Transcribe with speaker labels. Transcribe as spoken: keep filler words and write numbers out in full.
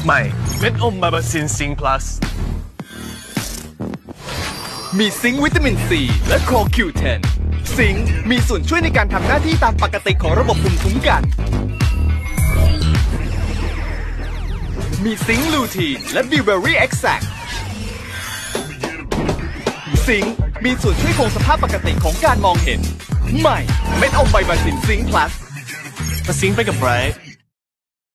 Speaker 1: ใหม่เม็ดอมบาบาซินซิงพลัส
Speaker 2: มีซิงค์วิตามินซีและโค คิว เท็น ซิงค์มีส่วนช่วยในการทำหน้าที่ตามปกติของระบบภูมิคุ้มกันมีซิงค์ลูทีนและบิวเบอรี่เอ็กแซคซิงค์มีส่วนช่วยคงสภาพปกติของการมองเห็นใหม่เม็ดอมไบบาซินซิงค์พลัส
Speaker 1: มาซิงไปกับไบรท์